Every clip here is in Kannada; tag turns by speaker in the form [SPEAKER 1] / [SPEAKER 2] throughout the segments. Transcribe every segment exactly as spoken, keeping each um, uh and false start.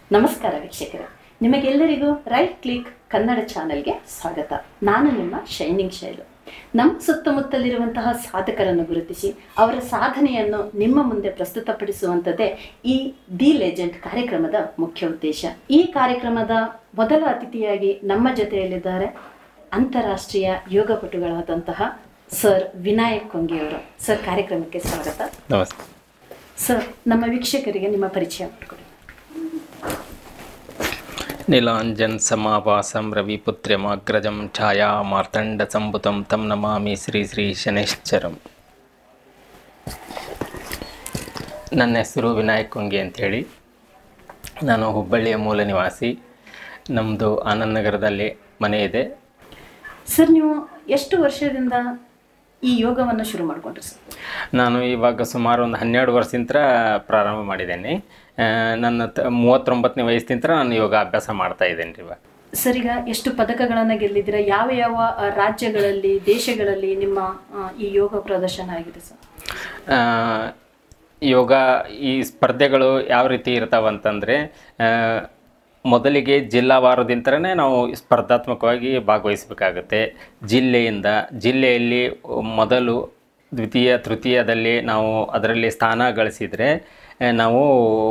[SPEAKER 1] ನಮಸ್ಕಾರ ವೀಕ್ಷಕರೇ, ನಿಮಗೆಲ್ಲರಿಗೂ ರೈಟ್ ಕ್ಲಿಕ್ ಕನ್ನಡ ಚಾನೆಲ್ಗೆ ಸ್ವಾಗತ. ನಾನು ನಿಮ್ಮ ಶೈನಿಂಗ್ ಶೈಲು. ನಮ್ಮ ಸುತ್ತಮುತ್ತಲಿರುವಂತಹ ಸಾಧಕರನ್ನು ಗುರುತಿಸಿ ಅವರ ಸಾಧನೆಯನ್ನು ನಿಮ್ಮ ಮುಂದೆ ಪ್ರಸ್ತುತಪಡಿಸುವಂಥದ್ದೇ ಈ ದಿ ಲೆಜೆಂಡ್ ಕಾರ್ಯಕ್ರಮದ ಮುಖ್ಯ ಉದ್ದೇಶ. ಈ ಕಾರ್ಯಕ್ರಮದ ಮೊದಲ ಅತಿಥಿಯಾಗಿ ನಮ್ಮ ಜೊತೆಯಲ್ಲಿದ್ದಾರೆ ಅಂತಾರಾಷ್ಟ್ರೀಯ ಯೋಗಪಟುಗಳಾದಂತಹ ಸರ್ ವಿನಾಯಕ್ ಕೊಂಗಿಯವರು. ಸರ್, ಕಾರ್ಯಕ್ರಮಕ್ಕೆ ಸ್ವಾಗತ.
[SPEAKER 2] ನಮಸ್ತೆ
[SPEAKER 1] ಸರ್, ನಮ್ಮ ವೀಕ್ಷಕರಿಗೆ ನಿಮ್ಮ ಪರಿಚಯ ಮಾಡಿಕೊಡಿ.
[SPEAKER 2] ನೀಲಾಂಜನ್ ಸಮಾಭಾಸಂ ರವಿಪುತ್ರ್ಯಮಾಗ್ರಜಂ ಛಾಯಾ ಮಾರ್ತಂಡ ಸಂಭುತಂ ತಂ ನಮಾಮಿ ಶ್ರೀ ಶ್ರೀ ಶನೈಶ್ಚರಂ. ನನ್ನ ಹೆಸರು ವಿನಾಯಕ್ ಕೊಂಗಿ ಅಂಥೇಳಿ. ನಾನು ಹುಬ್ಬಳ್ಳಿಯ ಮೂಲ ನಿವಾಸಿ. ನಮ್ಮದು ಆನಂದ್ ನಗರದಲ್ಲಿ ಮನೆ ಇದೆ.
[SPEAKER 1] ಸರ್, ನೀವು ಎಷ್ಟು ವರ್ಷದಿಂದ ಈ ಯೋಗವನ್ನು ಶುರು ಮಾಡಿಕೊಂಡ್ರಿ ಸರ್?
[SPEAKER 2] ನಾನು ಇವಾಗ ಸುಮಾರು ಒಂದು ಹನ್ನೆರಡು ವರ್ಷದಿಂದ ಪ್ರಾರಂಭ ಮಾಡಿದ್ದೇನೆ. ನನ್ನ ತ ಮೂವತ್ತೊಂಬತ್ತನೇ ವಯಸ್ಸಿನಿಂದ ನಾನು ಯೋಗ ಅಭ್ಯಾಸ ಮಾಡ್ತಾ ಇದ್ದೇನೆ ರೀ. ಇವಾಗ
[SPEAKER 1] ಸರ್, ಈಗ ಎಷ್ಟು ಪದಕಗಳನ್ನು ಗೆಲ್ಲಿದ್ದೀರಾ? ಯಾವ ಯಾವ ರಾಜ್ಯಗಳಲ್ಲಿ, ದೇಶಗಳಲ್ಲಿ ನಿಮ್ಮ ಈ ಯೋಗ ಪ್ರದರ್ಶನ ಆಗಿದೆ ಸರ್?
[SPEAKER 2] ಯೋಗ ಈ ಸ್ಪರ್ಧೆಗಳು ಯಾವ ರೀತಿ ಇರ್ತಾವಂತಂದರೆ, ಮೊದಲಿಗೆ ಜಿಲ್ಲಾವಾರದಿಂದನೇ ನಾವು ಸ್ಪರ್ಧಾತ್ಮಕವಾಗಿ ಭಾಗವಹಿಸಬೇಕಾಗುತ್ತೆ. ಜಿಲ್ಲೆಯಿಂದ ಜಿಲ್ಲೆಯಲ್ಲಿ ಮೊದಲು ದ್ವಿತೀಯ ತೃತೀಯದಲ್ಲಿ ನಾವು ಅದರಲ್ಲಿ ಸ್ಥಾನ ಗಳಿಸಿದರೆ ನಾವು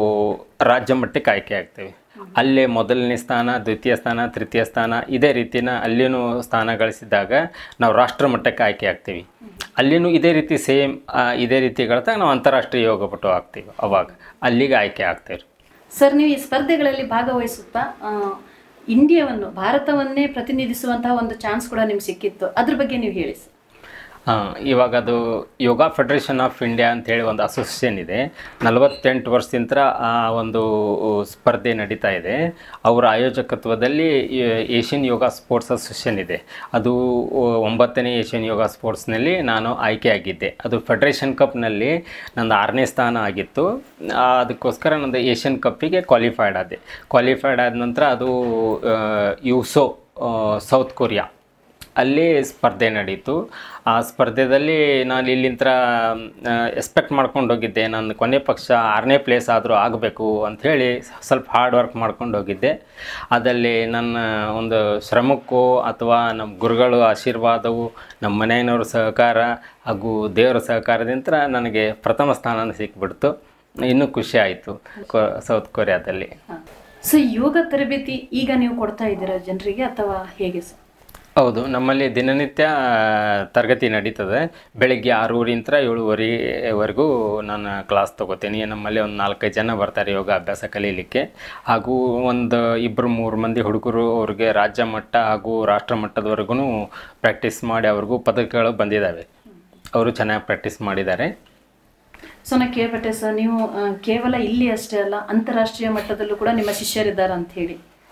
[SPEAKER 2] ರಾಜ್ಯ ಮಟ್ಟಕ್ಕೆ ಆಯ್ಕೆ ಆಗ್ತೇವೆ. ಅಲ್ಲೇ ಮೊದಲನೇ ಸ್ಥಾನ, ದ್ವಿತೀಯ ಸ್ಥಾನ, ತೃತೀಯ ಸ್ಥಾನ, ಇದೇ ರೀತಿನ ಅಲ್ಲಿಯೂ ಸ್ಥಾನ ಗಳಿಸಿದಾಗ ನಾವು ರಾಷ್ಟ್ರ ಮಟ್ಟಕ್ಕೆ ಆಯ್ಕೆ ಆಗ್ತೀವಿ. ಅಲ್ಲಿಯೂ ಇದೇ ರೀತಿ ಸೇಮ್ ಇದೇ ರೀತಿ ಗಳಿದಾಗ ನಾವು ಅಂತಾರಾಷ್ಟ್ರೀಯ ಯೋಗಪಟು ಆಗ್ತೀವಿ. ಅವಾಗ ಅಲ್ಲಿಗೆ ಆಯ್ಕೆ ಆಗ್ತೇವೆ.
[SPEAKER 1] ಸರ್, ನೀವು ಈ ಸ್ಪರ್ಧೆಗಳಲ್ಲಿ ಭಾಗವಹಿಸುತ್ತಾ ಇಂಡಿಯಾವನ್ನು, ಭಾರತವನ್ನೇ ಪ್ರತಿನಿಧಿಸುವಂತಹ ಒಂದು ಚಾನ್ಸ್ ಕೂಡ ನಿಮ್ಗೆ ಸಿಕ್ಕಿತ್ತು. ಅದ್ರ ಬಗ್ಗೆ ನೀವು ಹೇಳಿ ಸರ್.
[SPEAKER 2] ಹಾಂ, ಇವಾಗ ಅದು ಯೋಗ ಫೆಡರೇಷನ್ ಆಫ್ ಇಂಡಿಯಾ ಅಂಥೇಳಿ ಒಂದು ಅಸೋಸಿಯೇಷನ್ ಇದೆ. ನಲವತ್ತೆಂಟು ವರ್ಷದಿಂದ ಆ ಒಂದು ಸ್ಪರ್ಧೆ ನಡೀತಾ ಇದೆ. ಅವರ ಆಯೋಜಕತ್ವದಲ್ಲಿ ಏಷ್ಯನ್ ಯೋಗ ಸ್ಪೋರ್ಟ್ಸ್ ಅಸೋಸಿಯೇಷನ್ ಇದೆ. ಅದು ಒಂಬತ್ತನೇ ಏಷ್ಯನ್ ಯೋಗ ಸ್ಪೋರ್ಟ್ಸ್ನಲ್ಲಿ ನಾನು ಆಯ್ಕೆಯಾಗಿದ್ದೆ. ಅದು ಫೆಡರೇಷನ್ ಕಪ್ನಲ್ಲಿ ನಂದು ಆರನೇ ಸ್ಥಾನ ಆಗಿತ್ತು. ಅದಕ್ಕೋಸ್ಕರ ನಂದು ಏಷ್ಯನ್ ಕಪ್ಪಿಗೆ ಕ್ವಾಲಿಫೈಡ್ ಆದೆ. ಕ್ವಾಲಿಫೈಡ್ ಆದ ನಂತರ ಅದು ಯುಸೋ ಸೌತ್ ಕೊರಿಯಾ ಅಲ್ಲಿ ಸ್ಪರ್ಧೆ ನಡೀತು. ಆ ಸ್ಪರ್ಧೆಯಲ್ಲಿ ನಾನು ಇಲ್ಲಿಂದ ಎಕ್ಸ್ಪೆಕ್ಟ್ ಮಾಡ್ಕೊಂಡು ಹೋಗಿದ್ದೆ, ನಾನು ಕೊನೆ ಪಕ್ಷ ಆರನೇ ಪ್ಲೇಸ್ ಆದರೂ ಆಗಬೇಕು ಅಂಥೇಳಿ ಸ್ವಲ್ಪ ಹಾರ್ಡ್ ವರ್ಕ್ ಮಾಡ್ಕೊಂಡು ಹೋಗಿದ್ದೆ. ಅದರಲ್ಲಿ ನನ್ನ ಒಂದು ಶ್ರಮಕ್ಕೂ ಅಥವಾ ನಮ್ಮ ಗುರುಗಳು ಆಶೀರ್ವಾದವು, ನಮ್ಮ ಮನೆಯವ್ರ ಸಹಕಾರ ಹಾಗೂ ದೇವರ ಸಹಕಾರದಿಂದ ನನಗೆ ಪ್ರಥಮ ಸ್ಥಾನ ಸಿಕ್ಬಿಡ್ತು. ಇನ್ನೂ ಖುಷಿ ಆಯಿತು ಸೌತ್ ಕೊರಿಯಾದಲ್ಲಿ.
[SPEAKER 1] ಸೊ, ಯೋಗ ತರಬೇತಿ ಈಗ ನೀವು ಕೊಡ್ತಾ ಇದ್ದೀರಾ ಜನರಿಗೆ ಅಥವಾ ಹೇಗೆ ಸರ್?
[SPEAKER 2] ಹೌದು, ನಮ್ಮಲ್ಲಿ ದಿನನಿತ್ಯ ತರಗತಿ ನಡೀತದೆ. ಬೆಳಗ್ಗೆ ಆರೂವರೆಯಿಂದ ಏಳುವರೆವರೆಗೂ ನಾನು ಕ್ಲಾಸ್ ತೊಗೋತೀನಿ. ನಮ್ಮಲ್ಲಿ ಒಂದು ನಾಲ್ಕೈದು ಜನ ಬರ್ತಾರೆ ಯೋಗ ಅಭ್ಯಾಸ ಕಲೀಲಿಕ್ಕೆ. ಹಾಗೂ ಒಂದು ಇಬ್ಬರು ಮೂರು ಮಂದಿ ಹುಡುಗರು ಅವ್ರಿಗೆ ರಾಜ್ಯ ಮಟ್ಟ ಹಾಗೂ ರಾಷ್ಟ್ರ ಮಟ್ಟದವರೆಗೂ ಪ್ರಾಕ್ಟೀಸ್ ಮಾಡಿ ಅವ್ರಿಗೂ ಪದಕಗಳು ಬಂದಿದ್ದಾವೆ. ಅವರು ಚೆನ್ನಾಗಿ ಪ್ರಾಕ್ಟೀಸ್ ಮಾಡಿದ್ದಾರೆ.
[SPEAKER 1] ಸೊ, ನಾನು ಕೇಳ್ಪಟ್ಟೆ ಸರ್, ನೀವು ಕೇವಲ ಇಲ್ಲಿ ಅಷ್ಟೇ ಅಲ್ಲ, ಅಂತಾರಾಷ್ಟ್ರೀಯ ಮಟ್ಟದಲ್ಲೂ ಕೂಡ ನಿಮ್ಮ ಶಿಷ್ಯರಿದ್ದಾರೆ ಅಂತ ಹೇಳಿ.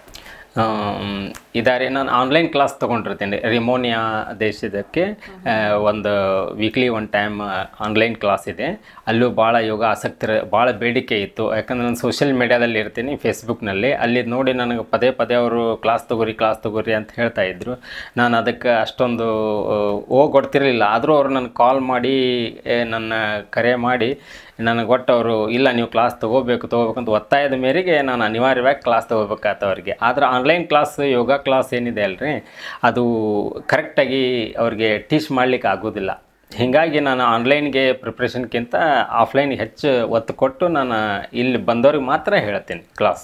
[SPEAKER 1] ಇದ್ದಾರೆ. ನಾನು ಆನ್ಲೈನ್ ಕ್ಲಾಸ್ ತೊಗೊಂಡಿರ್ತೀನಿ. ರಿಮೋನಿಯಾ ದೇಶದಕ್ಕೆ ಒಂದು weekly one time online class ಇದೆ. ಅಲ್ಲೂ ಭಾಳ ಯೋಗ ಆಸಕ್ತಿ, ಭಾಳ ಬೇಡಿಕೆ ಇತ್ತು. ಯಾಕಂದರೆ ನಾನು ಸೋಷಿಯಲ್ ಮೀಡ್ಯಾದಲ್ಲಿ ಇರ್ತೀನಿ, ಫೇಸ್ಬುಕ್ನಲ್ಲಿ. ಅಲ್ಲಿ ನೋಡಿ ನನಗೆ ಪದೇ ಪದೇ ಅವರು ಕ್ಲಾಸ್ ತೊಗೋರಿ ಕ್ಲಾಸ್ ತೊಗೋರಿ ಅಂತ ಹೇಳ್ತಾಯಿದ್ರು. ನಾನು ಅದಕ್ಕೆ ಅಷ್ಟೊಂದು ಹೋಗೊಡ್ತಿರಲಿಲ್ಲ. ಆದರೂ ಅವರು ನನಗೆ ಕಾಲ್ ಮಾಡಿ, ನನ್ನ ಕರೆ ಮಾಡಿ ನನಗೆ ಒಟ್ಟು ಅವರು ಇಲ್ಲ ನೀವು ಕ್ಲಾಸ್ ತೊಗೋಬೇಕು ತೊಗೋಬೇಕಂತ ಒತ್ತಾಯದ ಮೇರೆಗೆ ನಾನು ಅನಿವಾರ್ಯವಾಗಿ ಕ್ಲಾಸ್ ತೊಗೋಬೇಕಾಯ್ತು ಅವ್ರಿಗೆ. ಆದರೆ ಆನ್ಲೈನ್ ಕ್ಲಾಸ್, ಯೋಗ ಕ್ಲಾಸ್ ಏನಿದೆ ಅಲ್ರಿ, ಅದು ಕರೆಕ್ಟಾಗಿ ಅವ್ರಿಗೆ ಟೀಚ್ ಮಾಡಲಿಕ್ಕೆ ಆಗೋದಿಲ್ಲ. ಹೀಗಾಗಿ ನಾನು ಆನ್ಲೈನ್ಗೆ ಪ್ರಿಪ್ರೇಷನ್ಗಿಂತ ಆಫ್ಲೈನ್ಗೆ ಹೆಚ್ಚು ಒತ್ತು ಕೊಟ್ಟು ನಾನು ಇಲ್ಲಿ ಬಂದವ್ರಿಗೆ ಮಾತ್ರ ಹೇಳ್ತೀನಿ ಕ್ಲಾಸ್.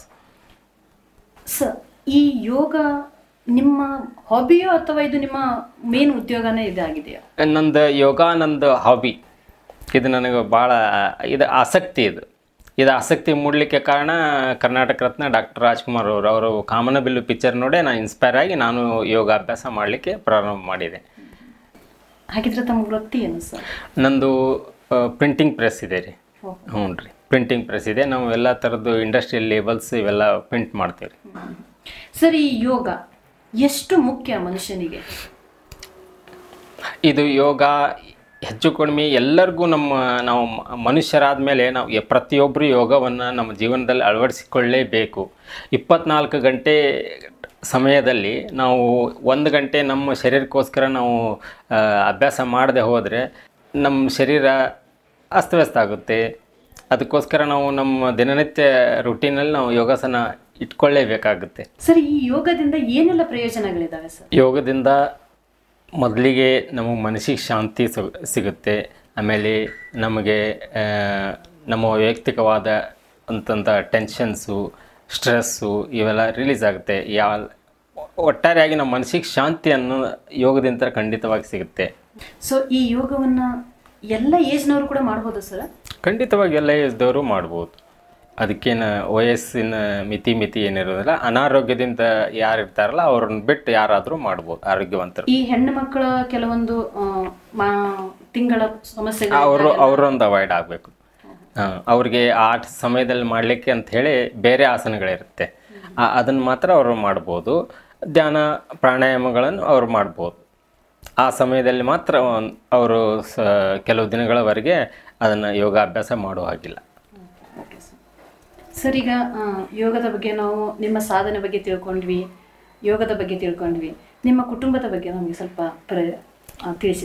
[SPEAKER 1] ಸರ್, ಈ ಯೋಗ ನಿಮ್ಮ ಹಾಬಿಯೋ ಅಥವಾ ಇದು ನಿಮ್ಮ ಮೇನ್ ಉದ್ಯೋಗನೇ ಇದಾಗಿದೆಯಾ?
[SPEAKER 2] ನಂದು ಯೋಗ ನಂದು ಹಾಬಿ. ಇದು ನನಗೆ ಭಾಳ ಇದು ಆಸಕ್ತಿ. ಇದು ಇದು ಆಸಕ್ತಿ ಮೂಡಲಿಕ್ಕೆ ಕಾರಣ ಕರ್ನಾಟಕ ರತ್ನ ಡಾಕ್ಟರ್ ರಾಜ್ಕುಮಾರ್ ಅವರು ಅವರು ಕಾಮನಬಿಲ್ಲು ಪಿಕ್ಚರ್ ನೋಡೇ ನಾನು ಇನ್ಸ್ಪೈರ್ ಆಗಿ ನಾನು ಯೋಗಾಭ್ಯಾಸ ಮಾಡಲಿಕ್ಕೆ ಪ್ರಾರಂಭ ಮಾಡಿದೆ.
[SPEAKER 1] ಹಾಗಿದ್ರೆ ತಮ್ಮ ವೃತ್ತಿ ಏನು ಸರ್?
[SPEAKER 2] ನಂದು ಪ್ರಿಂಟಿಂಗ್ ಪ್ರೆಸ್ ಇದೆ ರೀ. ಹ್ಞೂ ರೀ, ಪ್ರಿಂಟಿಂಗ್ ಪ್ರೆಸ್ ಇದೆ. ನಾವು ಎಲ್ಲ ಥರದ್ದು ಇಂಡಸ್ಟ್ರಿಯಲ್ ಲೇಬಲ್ಸ್ ಇವೆಲ್ಲ ಪ್ರಿಂಟ್ ಮಾಡ್ತೀವಿ.
[SPEAKER 1] ಸರ್, ಈ ಯೋಗ ಎಷ್ಟು ಮುಖ್ಯ ಮನುಷ್ಯನಿಗೆ?
[SPEAKER 2] ಇದು ಯೋಗ ಹೆಚ್ಚು ಕಡಿಮೆ ಎಲ್ಲರಿಗೂ, ನಮ್ಮ ನಾವು ಮನುಷ್ಯರಾದ ಮೇಲೆ ನಾವು ಪ್ರತಿಯೊಬ್ಬರು ಯೋಗವನ್ನು ನಮ್ಮ ಜೀವನದಲ್ಲಿ ಅಳವಡಿಸಿಕೊಳ್ಳಲೇಬೇಕು. ಇಪ್ಪತ್ನಾಲ್ಕು ಗಂಟೆ ಸಮಯದಲ್ಲಿ ನಾವು ಒಂದು ಗಂಟೆ ನಮ್ಮ ಶರೀರಕ್ಕೋಸ್ಕರ ನಾವು ಅಭ್ಯಾಸ ಮಾಡದೆ ಹೋದರೆ ನಮ್ಮ ಶರೀರ ಅಸ್ತವ್ಯಸ್ತ ಆಗುತ್ತೆ. ಅದಕ್ಕೋಸ್ಕರ ನಾವು ನಮ್ಮ ದಿನನಿತ್ಯ ರುಟೀನಲ್ಲಿ ನಾವು ಯೋಗಾಸನ
[SPEAKER 1] ಇಟ್ಕೊಳ್ಳೇಬೇಕಾಗುತ್ತೆ.
[SPEAKER 3] ಸರ್, ಈ ಯೋಗದಿಂದ ಏನೆಲ್ಲ ಪ್ರಯೋಜನಗಳಿದ್ದಾವೆ ಸರ್?
[SPEAKER 1] ಯೋಗದಿಂದ ಮೊದಲಿಗೆ ನಮಗೆ ಮನಸ್ಸಿಗೆ ಶಾಂತಿ ಸಿಗುತ್ತೆ. ಆಮೇಲೆ ನಮಗೆ ನಮ್ಮ ವೈಯಕ್ತಿಕವಾದ ಅಂತಂಥ ಟೆನ್ಷನ್ಸು, ಸ್ಟ್ರೆಸ್ಸು ಇವೆಲ್ಲ ರಿಲೀಸ್ ಆಗುತ್ತೆ. ಯಾವ ಒಟ್ಟಾರೆಯಾಗಿ ನಮ್ಮ ಮನಸ್ಸಿಗೆ ಶಾಂತಿಯನ್ನು ಯೋಗದಿಂದ ಖಂಡಿತವಾಗಿ ಸಿಗುತ್ತೆ.
[SPEAKER 3] ಸೊ ಈ ಯೋಗವನ್ನು ಎಲ್ಲ ಏಜ್ನವರು ಕೂಡ ಮಾಡ್ಬೋದು ಸರ್?
[SPEAKER 1] ಖಂಡಿತವಾಗಿ ಎಲ್ಲ ಏಜ್ದವರು ಮಾಡ್ಬೋದು. ಅದಕ್ಕೇನು ವಯಸ್ಸಿನ ಮಿತಿ ಮಿತಿ ಏನಿರೋದಿಲ್ಲ. ಅನಾರೋಗ್ಯದಿಂದ ಯಾರು ಇರ್ತಾರಲ್ಲ ಅವ್ರನ್ನ ಬಿಟ್ಟು ಯಾರಾದರೂ ಮಾಡ್ಬೋದು, ಆರೋಗ್ಯವಂತರು.
[SPEAKER 3] ಈ ಹೆಣ್ಣು ಮಕ್ಕಳ ಕೆಲವೊಂದು ತಿಂಗಳ ಸಮಸ್ಯೆ
[SPEAKER 1] ಅವರು ಅವರೊಂದು ಅವಾಯ್ಡ್ ಆಗಬೇಕು. ಅವ್ರಿಗೆ ಆ ಸಮಯದಲ್ಲಿ ಮಾಡಲಿಕ್ಕೆ ಅಂತ ಹೇಳಿ ಬೇರೆ ಆಸನಗಳಿರುತ್ತೆ, ಅದನ್ನು ಮಾತ್ರ ಅವರು ಮಾಡ್ಬೋದು. ಧ್ಯಾನ ಪ್ರಾಣಾಯಾಮಗಳನ್ನು ಅವರು ಮಾಡ್ಬೋದು. ಆ ಸಮಯದಲ್ಲಿ ಮಾತ್ರ ಅವರು ಸ ಕೆಲವು ದಿನಗಳವರೆಗೆ ಅದನ್ನು ಯೋಗಾಭ್ಯಾಸ ಮಾಡುವ ಹಾಗಿಲ್ಲ.
[SPEAKER 3] ಸರ್, ಈಗ ಯೋಗದ ಬಗ್ಗೆ ನಾವು ನಿಮ್ಮ ಸಾಧನೆ ಬಗ್ಗೆ ತಿಳ್ಕೊಂಡ್ವಿ, ಯೋಗದ ಬಗ್ಗೆ ತಿಳ್ಕೊಂಡ್ವಿ. ನಿಮ್ಮ ಕುಟುಂಬದ ಬಗ್ಗೆ ನಮಗೆ ಸ್ವಲ್ಪ ಪ್ರ ತಿಳಿಸಿ.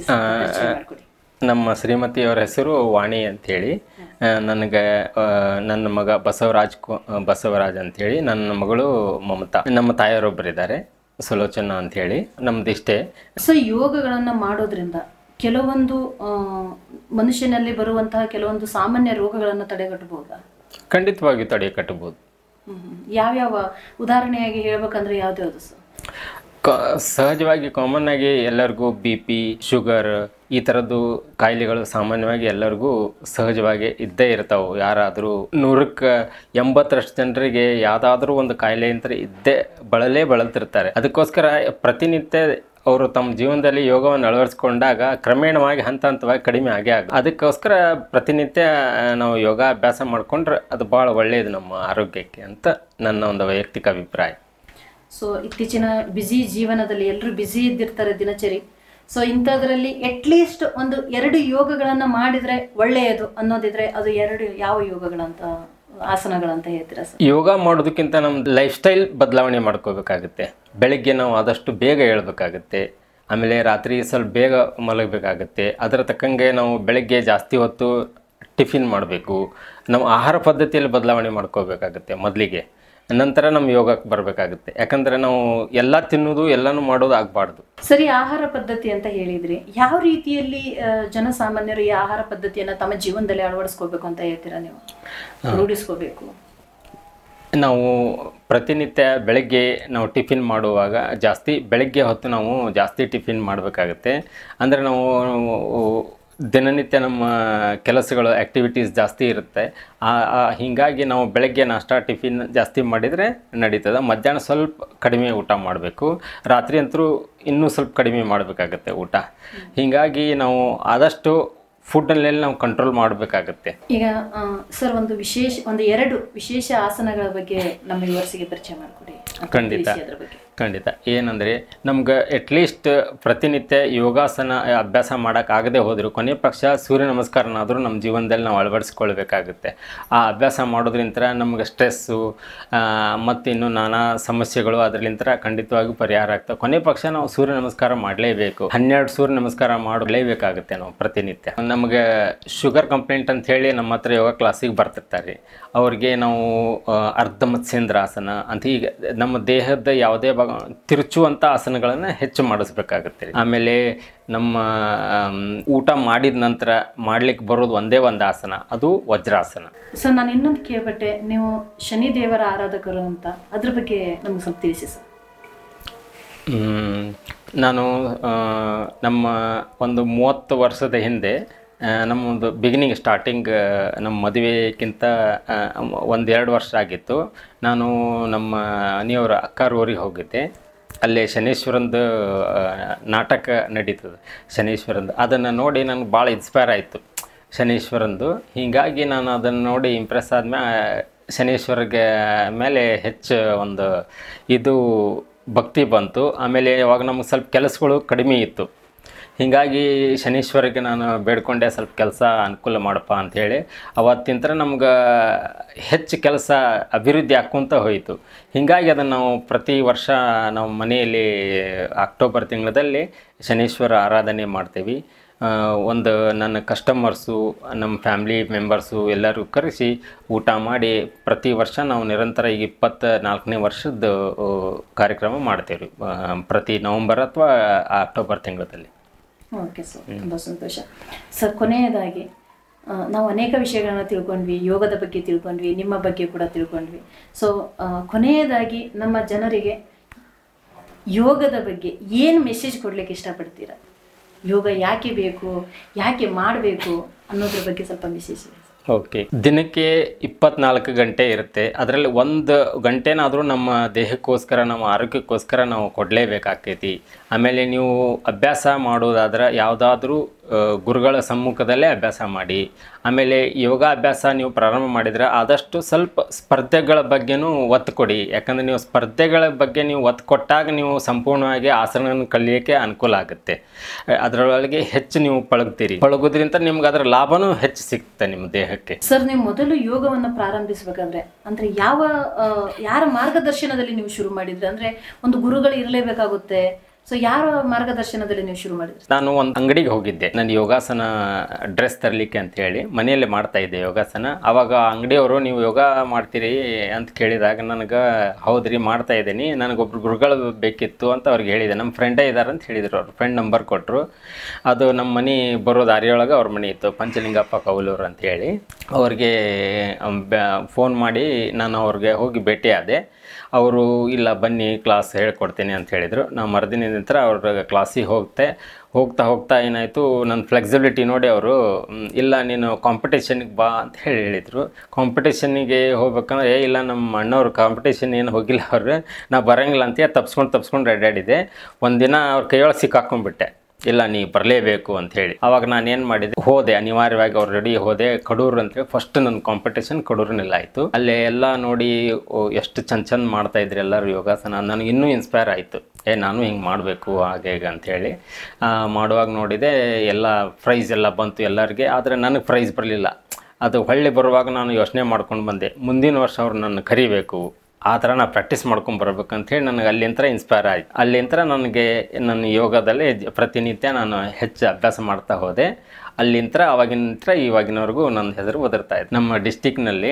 [SPEAKER 1] ನಮ್ಮ ಶ್ರೀಮತಿಯವರ ಹೆಸರು ವಾಣಿ ಅಂಥೇಳಿ. ನನಗೆ ನನ್ನ ಮಗ ಬಸವರಾಜ್ ಬಸವರಾಜ್ ಅಂಥೇಳಿ, ನನ್ನ ಮಗಳು ಮಮತಾ. ನಮ್ಮ ತಾಯಿಯರೊಬ್ಬರಿದ್ದಾರೆ, ಸುಲೋಚನಾ ಅಂಥೇಳಿ. ನಮ್ಮದಿಷ್ಟೇ.
[SPEAKER 3] ಸೊ ಯೋಗಗಳನ್ನು ಮಾಡೋದ್ರಿಂದ ಕೆಲವೊಂದು ಮನುಷ್ಯನಲ್ಲಿ ಬರುವಂತಹ ಕೆಲವೊಂದು ಸಾಮಾನ್ಯ ರೋಗಗಳನ್ನು ತಡೆಗಟ್ಟಬಹುದಾ?
[SPEAKER 1] ಖಂಡಿತವಾಗಿ ತಡೆ ಕಟ್ಟಬಹುದು.
[SPEAKER 3] ಯಾವ್ಯಾವ ಉದಾಹರಣೆಯಾಗಿ ಹೇಳ್ಬೇಕಂದ್ರೆ ಯಾವ್ದ್ಯಾವ್ದು ಸರ್?
[SPEAKER 1] ಕ ಸಹಜವಾಗಿ ಕಾಮನ್ ಆಗಿ ಎಲ್ಲರಿಗೂ ಬಿ ಪಿ, ಶುಗರ್ ಈ ಥರದ್ದು ಕಾಯಿಲೆಗಳು ಸಾಮಾನ್ಯವಾಗಿ ಎಲ್ಲರಿಗೂ ಸಹಜವಾಗಿ ಇದ್ದೇ ಇರ್ತಾವೆ. ಯಾರಾದರೂ ನೂರಕ್ಕೆ ಎಂಬತ್ತರಷ್ಟು ಜನರಿಗೆ ಯಾವುದಾದ್ರೂ ಒಂದು ಕಾಯಿಲೆ ಅಂತ ಇದ್ದೇ ಬಳಲೇ ಬಳಲ್ತಿರ್ತಾರೆ. ಅದಕ್ಕೋಸ್ಕರ ಪ್ರತಿನಿತ್ಯ ಅವರು ತಮ್ಮ ಜೀವನದಲ್ಲಿ ಯೋಗವನ್ನು ಅಳವಡಿಸ್ಕೊಂಡಾಗ ಕ್ರಮೇಣವಾಗಿ ಹಂತ ಹಂತವಾಗಿ ಕಡಿಮೆ ಆಗೇ ಆಗ. ಅದಕ್ಕೋಸ್ಕರ ಪ್ರತಿನಿತ್ಯ ನಾವು ಯೋಗಾಭ್ಯಾಸ ಮಾಡಿಕೊಂಡ್ರೆ ಅದು ಭಾಳ ಒಳ್ಳೆಯದು ನಮ್ಮ ಆರೋಗ್ಯಕ್ಕೆ ಅಂತ ನನ್ನ ಒಂದು ವೈಯಕ್ತಿಕ ಅಭಿಪ್ರಾಯ.
[SPEAKER 3] ಸೊ ಇತ್ತೀಚಿನ ಬ್ಯುಸಿ ಜೀವನದಲ್ಲಿ ಎಲ್ಲರೂ ಬ್ಯುಸಿ ಇದ್ದಿರ್ತಾರೆ ದಿನಚರಿ. ಸೊ ಇಂಥದ್ರಲ್ಲಿ ಅಟ್ಲೀಸ್ಟ್ ಒಂದು ಎರಡು ಯೋಗಗಳನ್ನು ಮಾಡಿದರೆ ಒಳ್ಳೆಯದು ಅನ್ನೋದಿದ್ರೆ ಅದು ಎರಡು ಯಾವ ಯೋಗಗಳಂತ, ಆಸನಗಳಂತ ಹೇಳ್ತೀರಾ ಸರ್?
[SPEAKER 1] ಯೋಗ ಮಾಡೋದಕ್ಕಿಂತ ನಮ್ಮ ಲೈಫ್ ಸ್ಟೈಲ್ ಬದಲಾವಣೆ ಮಾಡ್ಕೋಬೇಕಾಗುತ್ತೆ. ಬೆಳಗ್ಗೆ ನಾವು ಆದಷ್ಟು ಬೇಗ ಏಳಬೇಕಾಗುತ್ತೆ. ಆಮೇಲೆ ರಾತ್ರಿ ಸ್ವಲ್ಪ ಬೇಗ ಮಲಗಬೇಕಾಗುತ್ತೆ. ಅದರ ತಕ್ಕಂಗೆ ನಾವು ಬೆಳಗ್ಗೆ ಜಾಸ್ತಿ ಹೊತ್ತು ಟಿಫಿನ್ ಮಾಡಬೇಕು. ನಮ್ಮ ಆಹಾರ ಪದ್ಧತಿಯಲ್ಲಿ ಬದಲಾವಣೆ ಮಾಡ್ಕೋಬೇಕಾಗುತ್ತೆ ಮೊದಲಿಗೆ. ನಂತರ ನಮ್ಮ ಯೋಗಕ್ಕೆ ಬರಬೇಕಾಗುತ್ತೆ. ಯಾಕಂದರೆ ನಾವು ಎಲ್ಲ ತಿನ್ನೋದು ಎಲ್ಲನೂ ಮಾಡೋದು ಆಗಬಾರ್ದು.
[SPEAKER 3] ಸರಿ, ಆಹಾರ ಪದ್ಧತಿ ಅಂತ ಹೇಳಿದ್ರಿ. ಯಾವ ರೀತಿಯಲ್ಲಿ ಜನಸಾಮಾನ್ಯರು ಈ ಆಹಾರ ಪದ್ಧತಿಯನ್ನು ತಮ್ಮ ಜೀವನದಲ್ಲಿ ಅಳವಡಿಸ್ಕೋಬೇಕು ಅಂತ ಹೇಳ್ತೀರಾ ನೀವು? ರೂಢಿಸ್ಕೋಬೇಕು.
[SPEAKER 1] ನಾವು ಪ್ರತಿನಿತ್ಯ ಬೆಳಗ್ಗೆ ನಾವು ಟಿಫಿನ್ ಮಾಡುವಾಗ ಜಾಸ್ತಿ ಬೆಳಗ್ಗೆ ಹೊತ್ತು ನಾವು ಜಾಸ್ತಿ ಟಿಫಿನ್ ಮಾಡಬೇಕಾಗುತ್ತೆ. ಅಂದರೆ ನಾವು ದಿನನಿತ್ಯ ನಮ್ಮ ಕೆಲಸಗಳು ಆ್ಯಕ್ಟಿವಿಟೀಸ್ ಜಾಸ್ತಿ ಇರುತ್ತೆ. ಹೀಗಾಗಿ ನಾವು ಬೆಳಗ್ಗೆ ನಾಷ್ಟ ಟಿಫಿನ್ ಜಾಸ್ತಿ ಮಾಡಿದರೆ ನಡೀತದೆ. ಮಧ್ಯಾಹ್ನ ಸ್ವಲ್ಪ ಕಡಿಮೆ ಊಟ ಮಾಡಬೇಕು. ರಾತ್ರಿ ಅಂತೂ ಇನ್ನೂ ಸ್ವಲ್ಪ ಕಡಿಮೆ ಮಾಡಬೇಕಾಗತ್ತೆ ಊಟ. ಹೀಗಾಗಿ ನಾವು ಆದಷ್ಟು ಫುಡ್ಡಲ್ಲಿ ನಾವು ಕಂಟ್ರೋಲ್ ಮಾಡಬೇಕಾಗತ್ತೆ.
[SPEAKER 3] ಈಗ ಸರ್, ಒಂದು ವಿಶೇಷ ಒಂದು ಎರಡು ವಿಶೇಷ ಆಸನಗಳ ಬಗ್ಗೆ ನಮ್ಮ ವ್ಯೂವರ್ಸಿಗೆ ಪರಿಚಯ ಮಾಡಿಕೊಡಿ.
[SPEAKER 1] ಖಂಡಿತ ಖಂಡಿತ ಏನಂದರೆ ನಮ್ಗೆ ಅಟ್ಲೀಸ್ಟ್ ಪ್ರತಿನಿತ್ಯ ಯೋಗಾಸನ ಅಭ್ಯಾಸ ಮಾಡೋಕ್ಕಾಗದೆ ಹೋದರೂ ಕೊನೆ ಪಕ್ಷ ಸೂರ್ಯ ನಮಸ್ಕಾರನಾದರೂ ನಮ್ಮ ಜೀವನದಲ್ಲಿ ನಾವು ಅಳವಡಿಸ್ಕೊಳ್ಬೇಕಾಗುತ್ತೆ. ಆ ಅಭ್ಯಾಸ ಮಾಡೋದ್ರಿಂದ ನಮ್ಗೆ ಸ್ಟ್ರೆಸ್ಸು ಮತ್ತು ಇನ್ನೂ ನಾನಾ ಸಮಸ್ಯೆಗಳು ಅದರಲ್ಲಿಂದ ಖಂಡಿತವಾಗಿ ಪರಿಹಾರ ಆಗ್ತವೆ. ಕೊನೆ ಪಕ್ಷ ನಾವು ಸೂರ್ಯ ನಮಸ್ಕಾರ ಮಾಡಲೇಬೇಕು. ಹನ್ನೆರಡು ಸೂರ್ಯ ನಮಸ್ಕಾರ ಮಾಡಲೇಬೇಕಾಗುತ್ತೆ ನಾವು ಪ್ರತಿನಿತ್ಯ. ನಮಗೆ ಶುಗರ್ ಕಂಪ್ಲೇಂಟ್ ಅಂತ ಹೇಳಿ ನಮ್ಮ ಹತ್ರ ಯೋಗ ಕ್ಲಾಸಿಗೆ ಬರ್ತಿರ್ತಾರೆ. ಅವ್ರಿಗೆ ನಾವು ಅರ್ಧ ಮತ್ಸ್ಯೇಂದ್ರಾಸನ ಅಂತ ಈಗ ನಮ್ಮ ದೇಹದ ಯಾವುದೇ ಭಾಗ ತಿರುಚುವಂಥ ಆಸನಗಳನ್ನು ಹೆಚ್ಚು ಮಾಡಿಸ್ಬೇಕಾಗುತ್ತೆ. ಆಮೇಲೆ ನಮ್ಮ ಊಟ ಮಾಡಿದ ನಂತರ ಮಾಡ್ಲಿಕ್ಕೆ ಬರೋದು ಒಂದೇ ಒಂದು ಆಸನ, ಅದು ವಜ್ರಾಸನ.
[SPEAKER 3] ಸರ್, ನಾನು ಇನ್ನೊಂದು ಕೇಳ್ಪಟ್ಟೆ, ನೀವು ಶನಿ ದೇವರ ಆರಾಧಕರು ಅಂತ, ಅದ್ರ ಬಗ್ಗೆ ನಮ್ಗೆ ಸ್ವಲ್ಪ ತಿಳಿಸಿ ಸರ್.
[SPEAKER 1] ನಾನು ನಮ್ಮ ಒಂದು ಮೂವತ್ತು ವರ್ಷದ ಹಿಂದೆ ನಮ್ಮೊಂದು ಬಿಗಿನಿಂಗ್ ಸ್ಟಾರ್ಟಿಂಗ್ ನಮ್ಮ ಮದುವೆಗಿಂತ ಒಂದೆರಡು ವರ್ಷ ಆಗಿತ್ತು. ನಾನು ನಮ್ಮ ಮನೆಯವರ ಅಕ್ಕಾರ ಊರಿಗೆ ಹೋಗಿದ್ದೆ. ಅಲ್ಲೇ ಶನೀಶ್ವರಂದು ನಾಟಕ ನಡೀತದೆ, ಶನೀಶ್ವರಂದು. ಅದನ್ನು ನೋಡಿ ನನಗೆ ಭಾಳ ಇನ್ಸ್ಪೈರ್ ಆಯಿತು ಶನೀಶ್ವರಂದು. ಹೀಗಾಗಿ ನಾನು ಅದನ್ನು ನೋಡಿ ಇಂಪ್ರೆಸ್ ಆದಮೇಲೆ ಶನೀಶ್ವರಿಗೆ ಮೇಲೆ ಹೆಚ್ಚು ಒಂದು ಇದು ಭಕ್ತಿ ಬಂತು. ಆಮೇಲೆ ಇವಾಗ ನಮಗೆ ಸ್ವಲ್ಪ ಕೆಲಸಗಳು ಕಡಿಮೆ ಇತ್ತು. ಹೀಗಾಗಿ ಶನೀಶ್ವರಿಗೆ ನಾನು ಬೇಡ್ಕೊಂಡೆ, ಸ್ವಲ್ಪ ಕೆಲಸ ಅನುಕೂಲ ಮಾಡಪ್ಪ ಅಂಥೇಳಿ. ಅವತ್ತಿಂತ ನಮ್ಗೆ ಹೆಚ್ಚು ಕೆಲಸ ಅಭಿವೃದ್ಧಿ ಆಕ್ಕೊಂತ ಹೋಯಿತು. ಹೀಗಾಗಿ ಅದನ್ನು ನಾವು ಪ್ರತಿ ವರ್ಷ ನಾವು ಮನೆಯಲ್ಲಿ ಅಕ್ಟೋಬರ್ ತಿಂಗಳಲ್ಲಿ ಶನೀಶ್ವರ ಆರಾಧನೆ ಮಾಡ್ತೀವಿ. ಒಂದು ನನ್ನ ಕಸ್ಟಮರ್ಸು ನಮ್ಮ ಫ್ಯಾಮ್ಲಿ ಮೆಂಬರ್ಸು ಎಲ್ಲರೂ ಕರೆಸಿ ಊಟ ಮಾಡಿ ಪ್ರತಿ ವರ್ಷ ನಾವು ನಿರಂತರ ಈಗ ಇಪ್ಪತ್ತ ನಾಲ್ಕನೇ ವರ್ಷದ ಕಾರ್ಯಕ್ರಮ ಮಾಡ್ತೇವೆ ಪ್ರತಿ ನವಂಬರ್ ಅಥವಾ ಅಕ್ಟೋಬರ್ ತಿಂಗಳಲ್ಲಿ.
[SPEAKER 3] ಓಕೆ ಸರ್, ತುಂಬ ಸಂತೋಷ ಸರ್. ಕೊನೆಯದಾಗಿ ನಾವು ಅನೇಕ ವಿಷಯಗಳನ್ನ ತಿಳ್ಕೊಂಡ್ವಿ, ಯೋಗದ ಬಗ್ಗೆ ತಿಳ್ಕೊಂಡ್ವಿ, ನಿಮ್ಮ ಬಗ್ಗೆ ಕೂಡ ತಿಳ್ಕೊಂಡ್ವಿ. ಸೊ ಕೊನೆಯದಾಗಿ ನಮ್ಮ ಜನರಿಗೆ ಯೋಗದ ಬಗ್ಗೆ ಏನು ಮೆಸೇಜ್ ಕೊಡ್ಲಿಕ್ಕೆ ಇಷ್ಟಪಡ್ತೀರಾ? ಯೋಗ ಯಾಕೆ ಬೇಕು, ಯಾಕೆ ಮಾಡಬೇಕು ಅನ್ನೋದ್ರ ಬಗ್ಗೆ ಸ್ವಲ್ಪ ಮೆಸೇಜ್.
[SPEAKER 1] ಓಕೆ, ದಿನಕ್ಕೆ ಇಪ್ಪತ್ನಾಲ್ಕು ಗಂಟೆ ಇರುತ್ತೆ. ಅದರಲ್ಲಿ ಒಂದು ಗಂಟೆನಾದರೂ ನಮ್ಮ ದೇಹಕ್ಕೋಸ್ಕರ ನಮ್ಮ ಆರೋಗ್ಯಕ್ಕೋಸ್ಕರ ನಾವು ಕೊಡಲೇಬೇಕಾಗ್ತೈತಿ. ಆಮೇಲೆ ನೀವು ಅಭ್ಯಾಸ ಮಾಡೋದಾದ್ರೆ ಯಾವುದಾದ್ರೂ ಗುರುಗಳ ಸಮ್ಮುಖದಲ್ಲೇ ಅಭ್ಯಾಸ ಮಾಡಿ. ಆಮೇಲೆ ಯೋಗಾಭ್ಯಾಸ ನೀವು ಪ್ರಾರಂಭ ಮಾಡಿದರೆ ಆದಷ್ಟು ಸ್ವಲ್ಪ ಸ್ಪರ್ಧೆಗಳ ಬಗ್ಗೆನೂ ಒತ್ತು ಕೊಡಿ. ಯಾಕಂದರೆ ನೀವು ಸ್ಪರ್ಧೆಗಳ ಬಗ್ಗೆ ನೀವು ಒತ್ತು ಕೊಟ್ಟಾಗ ನೀವು ಸಂಪೂರ್ಣವಾಗಿ ಆಸನವನ್ನು ಕಲಿಯೋಕ್ಕೆ ಅನುಕೂಲ ಆಗುತ್ತೆ. ಅದರೊಳಗೆ ಹೆಚ್ಚು ನೀವು ಪಳಗ್ತೀರಿ. ಪಳಗೋದ್ರಿಂದ ನಿಮ್ಗೆ ಅದರ ಲಾಭನೂ ಹೆಚ್ಚು ಸಿಗುತ್ತೆ ನಿಮ್ಮ ದೇಹಕ್ಕೆ.
[SPEAKER 3] ಸರ್, ನೀವು ಮೊದಲು ಯೋಗವನ್ನು ಪ್ರಾರಂಭಿಸಬೇಕಾದ್ರೆ ಅಂದರೆ ಯಾವ ಯಾರ ಮಾರ್ಗದರ್ಶನದಲ್ಲಿ ನೀವು ಶುರು ಮಾಡಿದ್ರಿ? ಅಂದರೆ ಒಂದು ಗುರುಗಳು ಇರಲೇಬೇಕಾಗುತ್ತೆ. ಸೊ ಯಾರ ಮಾರ್ಗದರ್ಶನದಲ್ಲಿ ನೀವು ಶುರು ಮಾಡಿದ್ರಿ?
[SPEAKER 1] ನಾನು ಒಂದು ಅಂಗಡಿಗೆ ಹೋಗಿದ್ದೆ, ನಾನು ಯೋಗಾಸನ ಡ್ರೆಸ್ ತರಲಿಕ್ಕೆ ಅಂತ ಹೇಳಿ ಮನೆಯಲ್ಲೇ ಮಾಡ್ತಾ ಇದ್ದೆ ಯೋಗಾಸನ. ಆವಾಗ ಅಂಗಡಿಯವರು ನೀವು ಯೋಗ ಮಾಡ್ತೀರಿ ಅಂತ ಕೇಳಿದಾಗ ನನಗೆ ಹೌದ್ರಿ ಮಾಡ್ತಾ ಇದ್ದೀನಿ, ನನಗೊಬ್ರು ಗುರುಗಳು ಬೇಕಿತ್ತು ಅಂತ ಅವ್ರಿಗೆ ಹೇಳಿದೆ. ನಮ್ಮ ಫ್ರೆಂಡೇ ಇದ್ದಾರೆ ಅಂತ ಹೇಳಿದರು. ಅವ್ರ ಫ್ರೆಂಡ್ ನಂಬರ್ ಕೊಟ್ಟರು. ಅದು ನಮ್ಮ ಮನೆ ಬರೋ ದಾರಿಯೊಳಗೆ ಅವ್ರ ಮನೆ ಇತ್ತು, ಪಂಚಲಿಂಗಪ್ಪ ಕೌಲೂರು ಅಂತ ಹೇಳಿ. ಅವ್ರಿಗೆ ಫೋನ್ ಮಾಡಿ ನಾನು ಅವ್ರಿಗೆ ಹೋಗಿ ಭೇಟಿ ಆದೆ. ಅವರು ಇಲ್ಲ ಬನ್ನಿ ಕ್ಲಾಸ್ ಹೇಳ್ಕೊಡ್ತೀನಿ ಅಂತ ಹೇಳಿದರು. ನಾವು ಮರುದಿನ ನಂತರ ಅವ್ರ ಕ್ಲಾಸಿಗೆ ಹೋಗ್ತೆ ಹೋಗ್ತಾ ಹೋಗ್ತಾ ಏನಾಯಿತು, ನನ್ನ ಫ್ಲೆಕ್ಸಿಬಿಲಿಟಿ ನೋಡಿ ಅವರು ಇಲ್ಲ ನೀನು ಕಾಂಪಿಟೇಷನ್ಗೆ ಬಾ ಅಂತ ಹೇಳಿ ಹೇಳಿದರು. ಕಾಂಪಿಟೇಷನ್ನಿಗೆ ಹೋಗ್ಬೇಕಂದ್ರೆ ಏ ಇಲ್ಲ ನಮ್ಮ ಅಣ್ಣವ್ರು ಕಾಂಪಿಟೇಷನ್ ಏನು ಹೋಗಿಲ್ಲ ಅವ್ರು, ನಾ ಬರೋಂಗಿಲ್ಲ ಅಂತ ತಪ್ಸ್ಕೊಂಡು ತಪ್ಸ್ಕೊಂಡು ಅಡ್ಡಾಡಿದೆ. ಒಂದಿನ ಅವ್ರ ಕೈಯೊಳಗೆ ಸಿಕ್ಕಾಕೊಂಡ್ಬಿಟ್ಟೆ, ಇಲ್ಲ ನೀ ಬರಲೇಬೇಕು ಅಂಥೇಳಿ. ಆವಾಗ ನಾನು ಏನು ಮಾಡಿದೆ, ಹೋದೆ ಅನಿವಾರ್ಯವಾಗಿ ಅವ್ರು ರೆಡಿ ಹೋದೆ ಕಡೂರು ಅಂತೇಳಿ. ಫಸ್ಟ್ ನನ್ನ ಕಾಂಪಿಟೇಷನ್ ಕಡೂರಿನೆಲ್ಲ ಆಯಿತು. ಅಲ್ಲೇ ಎಲ್ಲ ನೋಡಿ ಎಷ್ಟು ಚಂದ ಚಂದ ಮಾಡ್ತಾಯಿದ್ರು ಎಲ್ಲರೂ ಯೋಗಾಸನ. ನನಗೆ ಇನ್ನೂ ಇನ್ಸ್ಪೈರ್ ಆಯಿತು, ಏ ನಾನು ಹಿಂಗೆ ಮಾಡಬೇಕು ಹಾಗೆ ಹೇಗೆ ಅಂಥೇಳಿ. ಮಾಡುವಾಗ ನೋಡಿದೆ ಎಲ್ಲ ಪ್ರೈಸ್ ಎಲ್ಲ ಬಂತು ಎಲ್ಲರಿಗೆ, ಆದರೆ ನನಗೆ ಪ್ರೈಸ್ ಬರಲಿಲ್ಲ. ಅದು ಹೊಳ್ಳಿ ಬರುವಾಗ ನಾನು ಯೋಚನೆ ಮಾಡ್ಕೊಂಡು ಬಂದೆ, ಮುಂದಿನ ವರ್ಷ ಅವ್ರು ನನ್ನ ಕರಿಬೇಕು, ಆ ಥರ ನಾನು ಪ್ರಾಕ್ಟೀಸ್ ಮಾಡ್ಕೊಂಡು ಬರ್ಬೇಕಂತೇಳಿ ನನಗೆ ಅಲ್ಲಿಂದ ಇನ್ಸ್ಪೈರ್ ಆಯಿತು. ಅಲ್ಲಿಂದ ನನಗೆ ನನ್ನ ಯೋಗದಲ್ಲಿ ಪ್ರತಿನಿತ್ಯ ನಾನು ಹೆಚ್ಚು ಅಭ್ಯಾಸ ಮಾಡ್ತಾ ಹೋದೆ. ಅಲ್ಲಿಂದ ಅವಾಗಿನ ಇವಾಗಿನವರೆಗೂ ನನ್ನ ಹೆಸರು ಒದರ್ತಾ ಇತ್ತು. ನಮ್ಮ ಡಿಸ್ಟಿಕ್ನಲ್ಲಿ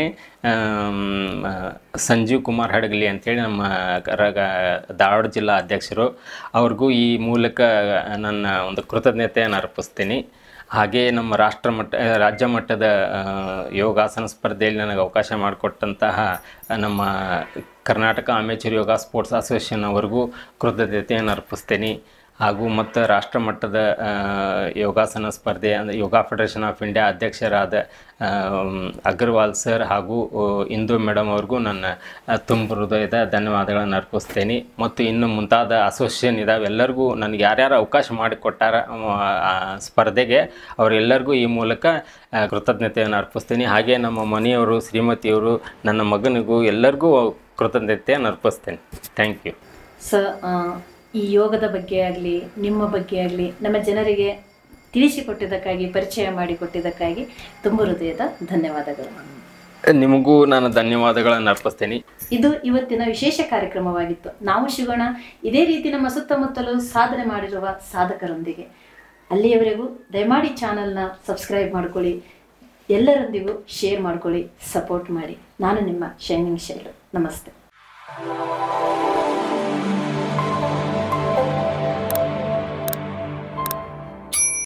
[SPEAKER 1] ಸಂಜೀವ್ ಕುಮಾರ್ ಹಡಗಲಿ ಅಂಥೇಳಿ ನಮ್ಮ ರಗ ಧಾರವಾಡ ಜಿಲ್ಲಾ ಅಧ್ಯಕ್ಷರು, ಅವ್ರಿಗೂ ಈ ಮೂಲಕ ನನ್ನ ಒಂದು ಕೃತಜ್ಞತೆಯನ್ನು ಅರ್ಪಿಸ್ತೀನಿ. ಹಾಗೆ ನಮ್ಮ ರಾಷ್ಟ್ರ ಮಟ್ಟ ರಾಜ್ಯ ಮಟ್ಟದ ಯೋಗಾಸನ ಸ್ಪರ್ಧೆಯಲ್ಲಿ ನನಗೆ ಅವಕಾಶ ಮಾಡಿಕೊಟ್ಟಂತಹ ನಮ್ಮ Karnataka amateur yoga sports association ಅವರಿಗೂ ಕೃತಜ್ಞತೆಯನ್ನು ಅರ್ಪಿಸ್ತೀನಿ. ಹಾಗೂ ಮತ್ತು ರಾಷ್ಟ್ರ ಮಟ್ಟದ ಯೋಗಾಸನ ಸ್ಪರ್ಧೆ ಅಂದರೆ ಯೋಗ ಫೆಡರೇಷನ್ ಆಫ್ ಇಂಡಿಯಾ ಅಧ್ಯಕ್ಷರಾದ ಅಗರ್ವಾಲ್ ಸರ್ ಹಾಗೂ ಇಂದು ಮೇಡಮ್ ಅವ್ರಿಗೂ ನನ್ನ ತುಂಬ ಹೃದಯದ ಧನ್ಯವಾದಗಳನ್ನು ಅರ್ಪಿಸ್ತೇನೆ. ಮತ್ತು ಇನ್ನು ಮುಂತಾದ ಅಸೋಸಿಯೇಷನ್ ಇದ್ದಾವೆ, ಎಲ್ಲರಿಗೂ ನನಗೆ ಯಾರ್ಯಾರು ಅವಕಾಶ ಮಾಡಿಕೊಟ್ಟಾರ ಸ್ಪರ್ಧೆಗೆ ಅವರೆಲ್ಲರಿಗೂ ಈ ಮೂಲಕ ಕೃತಜ್ಞತೆಯನ್ನು ಅರ್ಪಿಸ್ತೀನಿ. ಹಾಗೆ ನಮ್ಮ ಮನೆಯವರು, ಶ್ರೀಮತಿಯವರು, ನನ್ನ ಮಗನಿಗೂ ಎಲ್ಲರಿಗೂ ಕೃತಜ್ಞತೆಯನ್ನು ಅರ್ಪಿಸ್ತೇನೆ. Thank you
[SPEAKER 3] sir. ಈ ಯೋಗದ ಬಗ್ಗೆ ಆಗಲಿ ನಿಮ್ಮ ಬಗ್ಗೆ ಆಗಲಿ ನಮ್ಮ ಜನರಿಗೆ ತಿಳಿಸಿಕೊಟ್ಟಿದ್ದಕ್ಕಾಗಿ, ಪರಿಚಯ ಮಾಡಿಕೊಟ್ಟಿದ್ದಕ್ಕಾಗಿ ತುಂಬ ಹೃದಯದ ಧನ್ಯವಾದಗಳು.
[SPEAKER 1] ನಿಮಗೂ ನಾನು ಧನ್ಯವಾದಗಳನ್ನು ಅರ್ಪಿಸ್ತೇನೆ.
[SPEAKER 3] ಇದು ಇವತ್ತಿನ ವಿಶೇಷ ಕಾರ್ಯಕ್ರಮವಾಗಿತ್ತು. ನಾವು ಸಿಗೋಣ ಇದೇ ರೀತಿ ನಮ್ಮ ಸುತ್ತಮುತ್ತಲೂ ಸಾಧನೆ ಮಾಡಿರುವ ಸಾಧಕರೊಂದಿಗೆ. ಅಲ್ಲಿಯವರೆಗೂ ದಯಮಾಡಿ ಚಾನಲ್ನ ಸಬ್ಸ್ಕ್ರೈಬ್ ಮಾಡ್ಕೊಳ್ಳಿ, ಎಲ್ಲರೊಂದಿಗೂ ಶೇರ್ ಮಾಡ್ಕೊಳ್ಳಿ, ಸಪೋರ್ಟ್ ಮಾಡಿ. ನಾನು ನಿಮ್ಮ ಶೈನಿಂಗ್ ಶೈಲು. ನಮಸ್ತೆ.